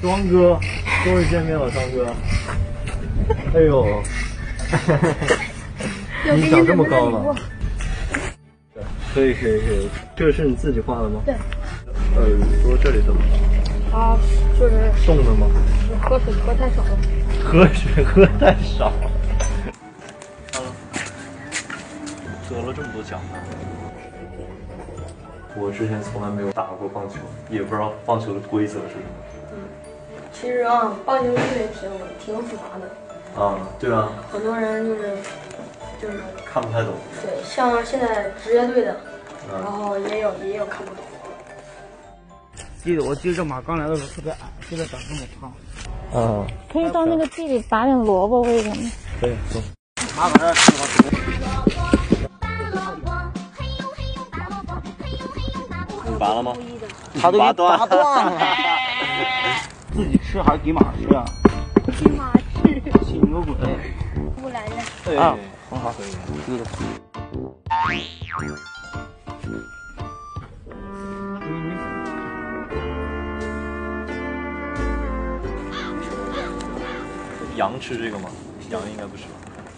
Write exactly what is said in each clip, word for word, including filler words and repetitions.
双哥，终于见面了，双哥。哎呦，你长这么高了。可以可以可以，这个是你自己画的吗？ 对。 耳朵这里怎么了？ 啊，就是冻的吗？ 喝水喝太少了。 喝水喝太少了。得了这么多奖呢。我之前从来没有打过棒球，也不知道棒球的规则是什么。 嗯，其实啊，棒球因为挺挺复杂的。 啊，对啊。 很多人就是就是看不太懂。 对，像现在职业队的， 嗯、 然后也有也有看不懂。 记得我记得这马刚来的时候特别矮，现在长这么胖。 啊。 可以到那个地里拔点萝卜，为什么？ 可以，走。 马搁这吃好吃。 你拔了吗？ 他都给拔断了。自己吃还是给马吃啊？ 给马吃。 信个鬼！ 不来了。 对， 啊，很好， 可以。 知道。 羊吃这个吗？羊应该不吃吧。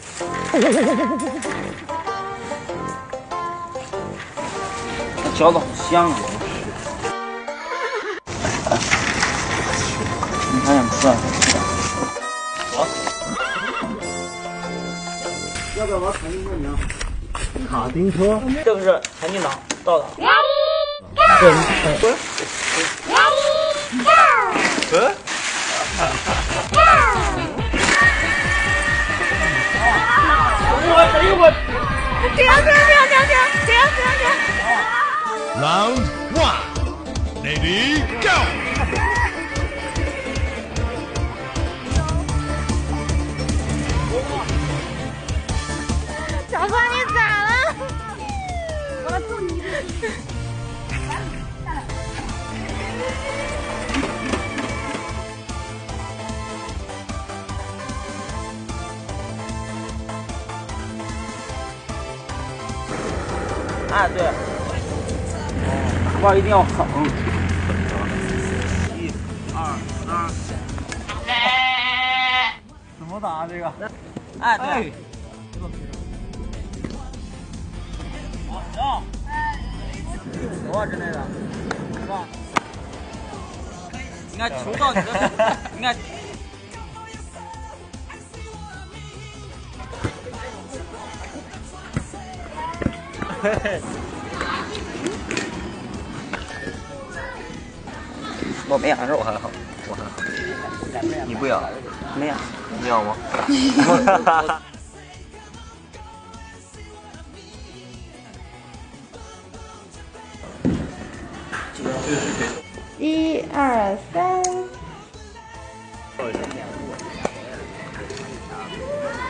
这嚼的好香啊！你还想吃啊？ 好。 要不要玩卡丁车？你啊？ 卡丁车？ 这个是残疾党到的。 对，滚！滚！我等一会儿。 这样这样这样这样这样这样这样这样。 Round one, ready, go. 小光你咋了？我要揍你！ 哎，对，打棒一定要狠。一、二、三。 怎么打这个？ 哎，对。行。多之类的，是吧？应该球到你的，应该。我没羊肉还好，我还好。 你不养？ 没养。 你养吗？ 一二三。